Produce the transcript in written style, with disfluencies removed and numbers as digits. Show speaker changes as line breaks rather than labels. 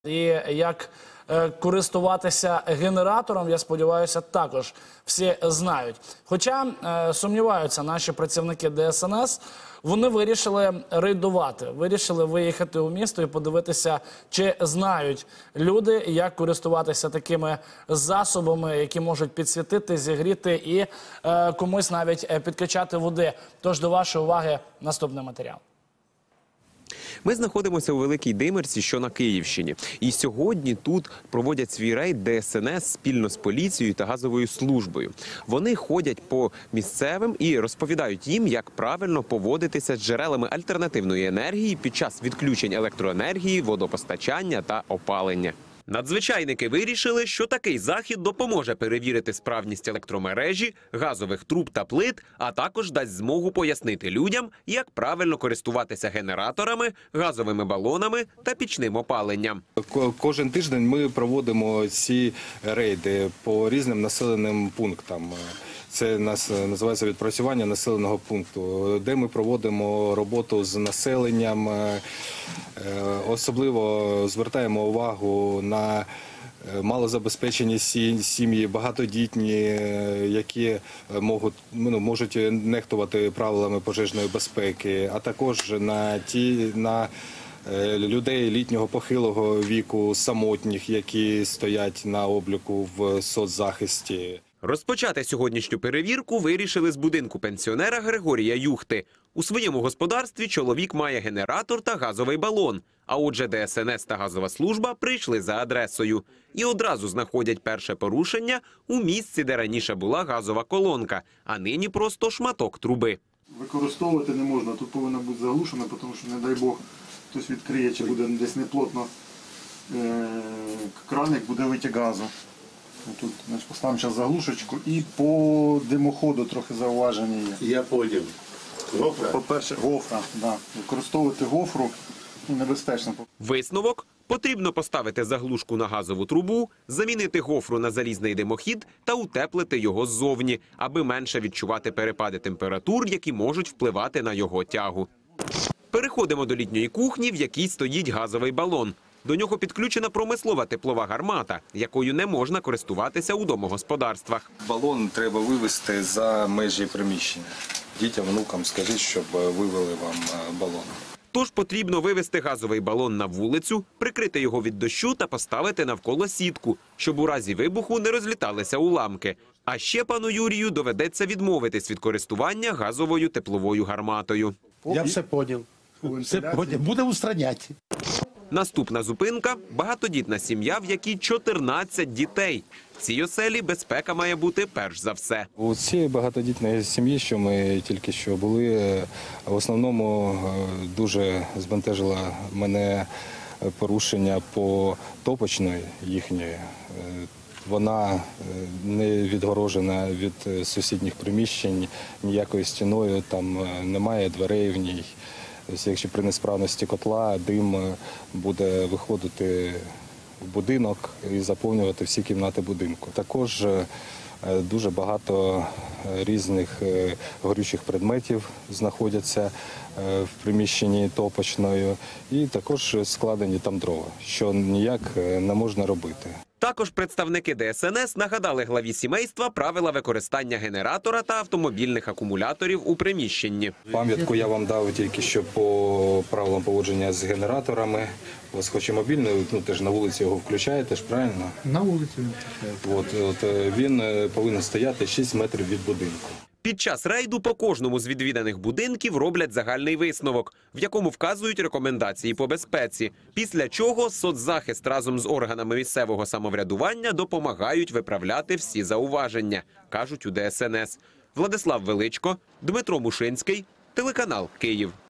І як користуватися генератором, я сподіваюся, також всі знають. Хоча сумніваються наші працівники ДСНС, вони вирішили рейдувати, вирішили виїхати у місто і подивитися, чи знають люди, як користуватися такими засобами, які можуть підсвітити, зігріти і комусь навіть підкачати води. Тож до вашої уваги наступний матеріал.
Ми знаходимося у Великій Димирці, що на Київщині. І сьогодні тут проводять свій рейд ДСНС спільно з поліцією та газовою службою. Вони ходять по місцевим і розповідають їм, як правильно поводитися з джерелами альтернативної енергії під час відключень електроенергії, водопостачання та опалення. Надзвичайники вирішили, що такий захід допоможе перевірити справність електромережі, газових труб та плит, а також дасть змогу пояснити людям, як правильно користуватися генераторами, газовими балонами та пічним опаленням.
Кожен тиждень ми проводимо ці рейди по різним населеним пунктам. Це називається відпрацювання населеного пункту, де ми проводимо роботу з населенням, особливо звертаємо увагу на малозабезпечені сім'ї, багатодітні, які можуть нехтувати правилами пожежної безпеки, а також на людей літнього похилого віку, самотніх, які стоять на обліку в соцзахисті.
Розпочати сьогоднішню перевірку вирішили з будинку пенсіонера Григорія Юхти. У своєму господарстві чоловік має генератор та газовий балон. А отже, ДСНС та газова служба прийшли за адресою. І одразу знаходять перше порушення у місці, де раніше була газова колонка, а нині просто шматок труби.
Використовувати не можна, тут повинно бути заглушено, тому що, не дай Бог, хтось відкриє, чи буде десь неплотно краник, буде витік газу. Тут поставимо зараз заглушечку і по димоходу трохи зауваження є.
Я поняв. Гофра?
По-перше, гофра, да. Використовувати гофру небезпечно.
Висновок – потрібно поставити заглушку на газову трубу, замінити гофру на залізний димохід та утеплити його ззовні, аби менше відчувати перепади температур, які можуть впливати на його тягу. Переходимо до літньої кухні, в якій стоїть газовий балон. До нього підключена промислова теплова гармата, якою не можна користуватися у домогосподарствах.
Балон треба вивезти за межі приміщення. Дітям, внукам скажіть, щоб вивели вам балон.
Тож потрібно вивезти газовий балон на вулицю, прикрити його від дощу та поставити навколо сітку, щоб у разі вибуху не розліталися уламки. А ще пану Юрію доведеться відмовитись від користування газовою тепловою гарматою.
Я все поняв. Все поняв. Буде устраняти.
Наступна зупинка – багатодітна сім'я, в якій 14 дітей. В цій оселі безпека має бути перш за все.
У цій багатодітній сім'ї, що ми тільки що були, в основному дуже збентежило мене порушення по топочної їхньої. Вона не відгорожена від сусідніх приміщень ніякою стіною, там немає дверей в ній. Якщо при несправності котла дим буде виходити в будинок і заповнювати всі кімнати будинку. Також дуже багато різних горючих предметів знаходяться в приміщенні топочною і також складені там дрова, що ніяк не можна робити.
Також представники ДСНС нагадали главі сімейства правила використання генератора та автомобільних акумуляторів у приміщенні.
Пам'ятку я вам дав тільки що по правилам поводження з генераторами. У вас хоч і мобільний, теж на вулиці його включаєте ж, правильно?
На вулиці він включає.
Він повинен стояти 6 метрів від будинку.
Під час рейду по кожному з відвіданих будинків роблять загальний висновок, в якому вказують рекомендації по безпеці. Після чого соцзахист разом з органами місцевого самоврядування допомагають виправляти всі зауваження, кажуть у ДСНС. Владислав Величко, Дмитро Мушинський, телеканал «Київ».